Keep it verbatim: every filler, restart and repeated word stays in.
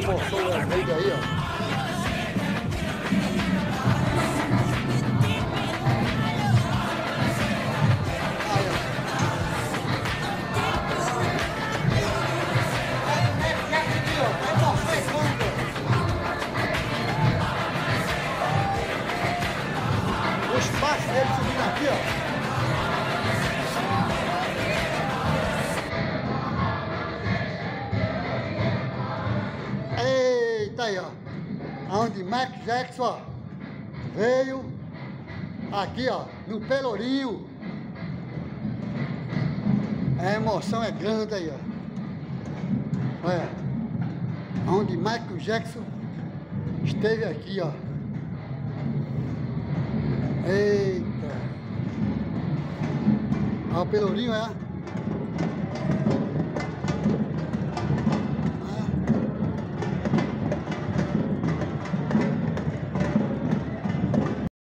emoção é meio aí, ó. O espaço dele subindo aqui, ó. Eita aí, ó. Onde Michael Jackson, ó, veio aqui, ó, no Pelourinho. A emoção é grande aí, ó. Olha, onde Michael Jackson esteve aqui, ó. Eita! Ó, o Pelourinho, é?